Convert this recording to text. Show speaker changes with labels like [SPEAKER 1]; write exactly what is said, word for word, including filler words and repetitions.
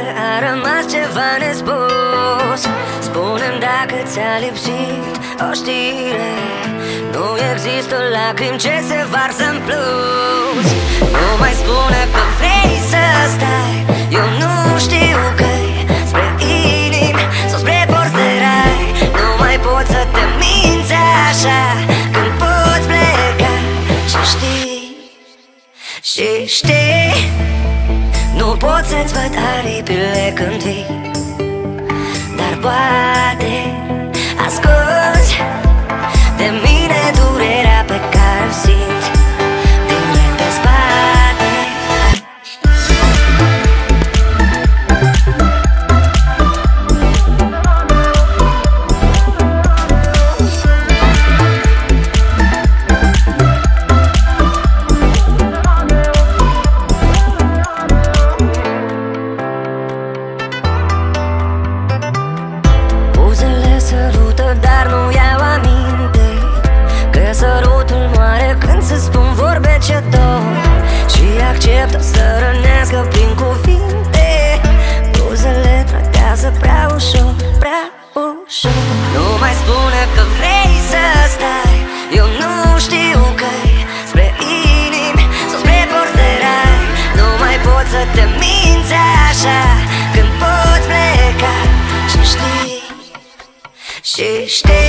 [SPEAKER 1] a rămas ceva nespus. Spune-mi dacă ți-a lipsit o știre. Nu există lacrimi ce se varsă în plus. Nu mai spune că vrei să stai. Eu nu știu că-i spre inimi sau spre porți de rai. Nu mai pot să te minți așa când poți pleca. Și știi, și știi, nu pot să-ți văd aripile când vii, dar poate asculți de mine durerea pe care o simți vine pe spate. Buzele sărută, dar nu iau aminte că sărutul moare când se spun vorbe ce dor și acceptă să rănească prin cuvinte. Buzele tratează prea ușor, prea ușor. Nu mai spune că vrei să stai. Eu nu știu că-i spre inimi sau spre porți de rai. Nu mai pot să te minți așa când poți pleca. Și știi, și știi